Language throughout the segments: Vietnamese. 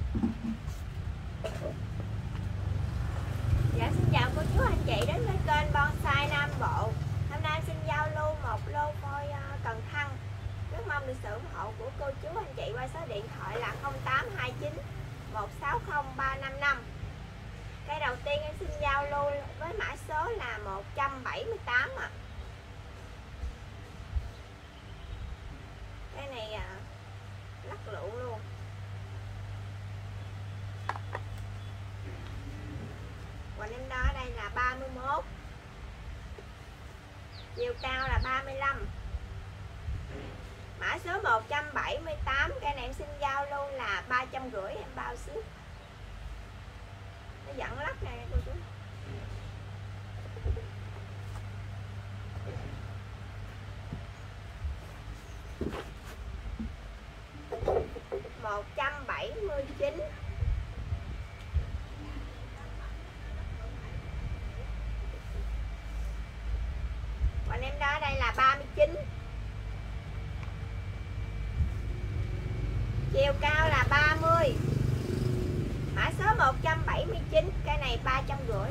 Dạ xin chào cô chú anh chị đến với kênh Bonsai Nam Bộ. Hôm nay xin giao lưu một lô phôi cần thăng. Rất mong được sự ủng hộ của cô chú anh chị qua số điện thoại là 0829 160 355. Cây đầu tiên em xin giao lưu với mã số là 178 ạ. Cây này lắc lụ luôn. Hoành em đo ở đây là 31, chiều cao là 35, mã số 178. Cây này em xin giao luôn là 350 em bao ship. Nó dẫn lắc này cô chú. $179. Còn em đó ở đây là 39, chiều cao là 30, mã số 179. Cây này 350.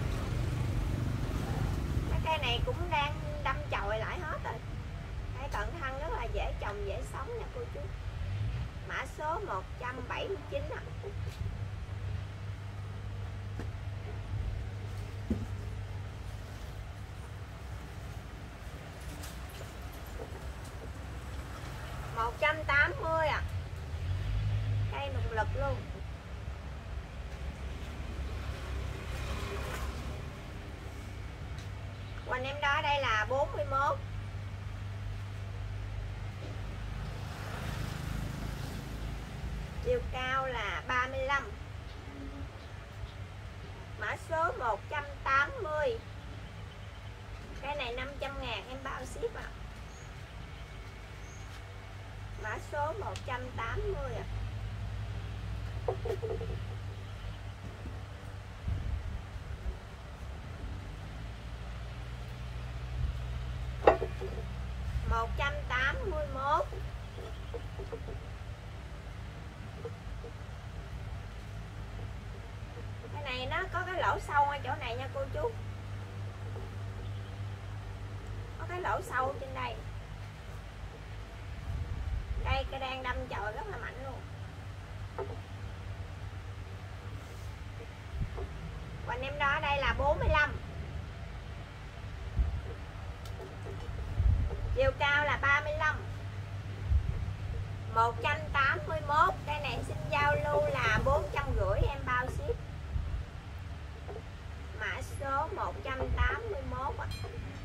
Cây này cũng đang đâm chồi lại hết rồi. Cây cận thân rất là dễ trồng dễ sống nha cô chú. Mã số 179 ạ. $180 ạ. Cây nùng lực luôn. Hoành em đó ở đây là 41, chiều cao là 35, mã số 180. Cái này 500.000 em bao ship ạ. Mã số 180 ạ. $181. Cái này nó có cái lỗ sâu ở chỗ này nha cô chú. Có cái lỗ sâu trên đây. Đây cái đang đâm chồi rất là mạnh luôn. Còn em đó ở đây là 45, chiều cao là 35, 181. Cái này xin giao lưu là 450 em bao ship. Mã số 181 ạ.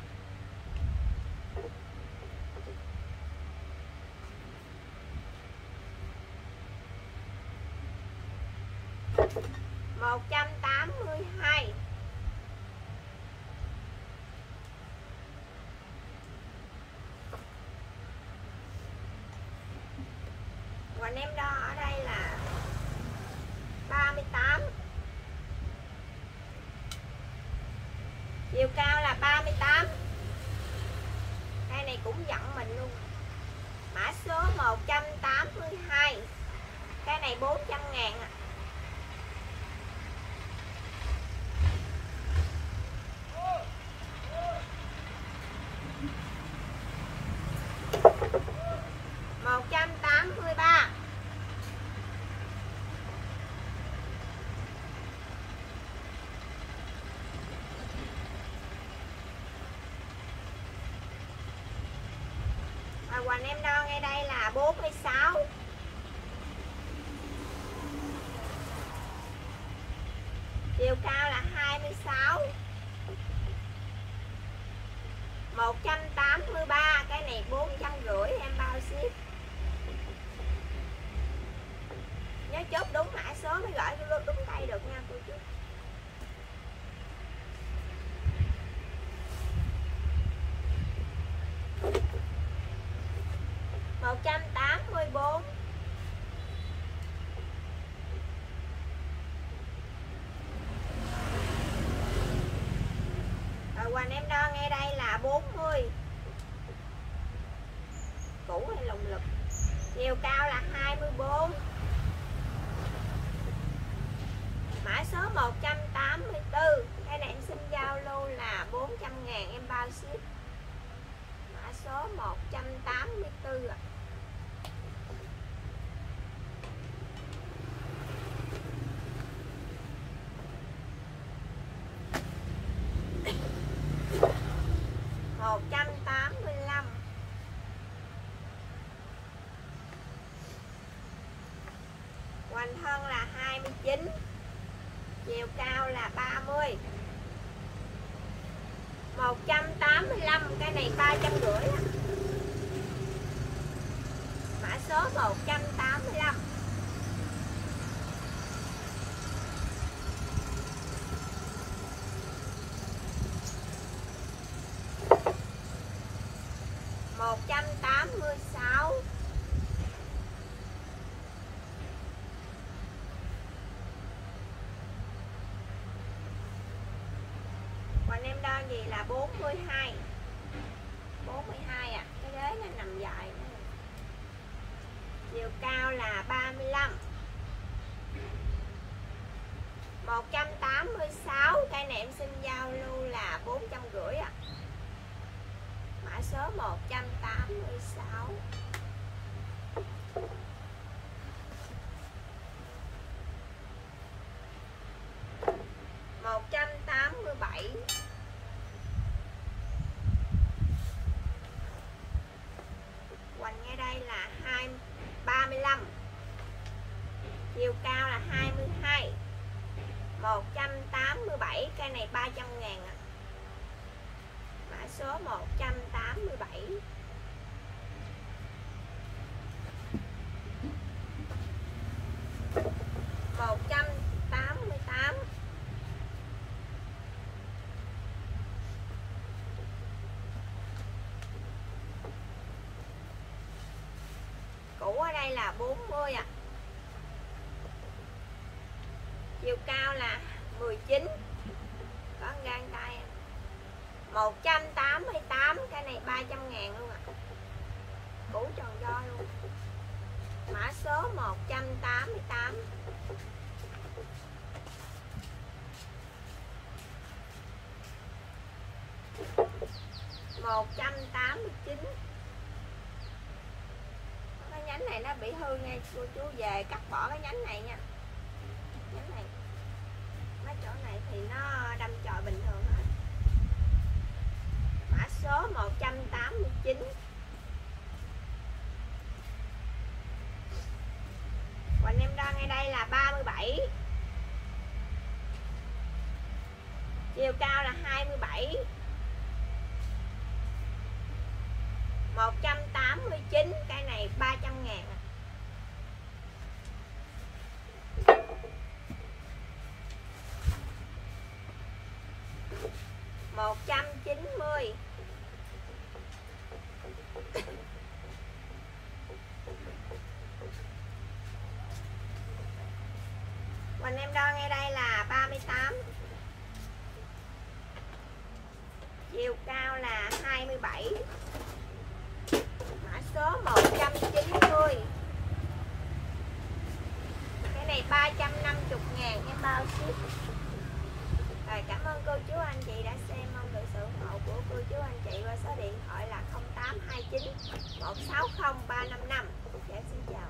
$182. Còn em đo ở đây là 38, chiều cao là 38. Cây này cũng giận mình luôn. Mã số 182. Cây này 400.000 ạ. $183. Và hoành em đo ngay đây là 46, chiều cao là 26, 183. Cái này 450 em bao ship. Nhớ chốt đúng mã số mới gửi đúng tay được nha cô chú. $184. Rồi hoành em đo ngay đây là 40, củ hay lồng lực, chiều cao là 24, Mã số 184. Cái này em xin giao lưu là 400.000 em bao ship. Mã số 184 ạ. Một trăm tám mươi lăm. Hoành thân là 29, chiều cao là 30. 185, cái này 350. Mã số 185. Một trăm tám mươi sáu. Còn em đo gì là 42. 42 ạ. Cái ghế nó nằm dài nữa. Chiều cao là 35. 186. Cây này em xin giao lưu là 450 ạ. Mã số 186. Một trăm tám mươi bảy. Hoành ngay đây là 35. Chiều cao là 22. 187. Cây này 300.000 ạ. Mã số 187. Một trăm tám mươi tám. Cũ ở đây là 40 ạ. Chiều cao là 19. Có gang tay 188. Cái này 300.000 luôn ạ. Cũ tròn do luôn. Mã số 188. Một trăm tám mươi chín. Cái nhánh này nó bị hư nha cô chú, về cắt bỏ cái nhánh này nha. Nhánh này, mấy chỗ này thì nó đâm chọi bình thường thôi. Mã số 189. Còn em đo ngay đây là 37. Chiều cao là 27. 189. Cái này 300.000. 190. Mình em đo ngay đây là 38. Chiều cao là 27. Mã số 190. Cái này 350.000 em bao ship. Rồi, cảm ơn cô chú anh chị đã xem. Mong được sự ủng hộ của cô chú anh chị qua số điện thoại là 0829 160 355. Dạ, xin chào.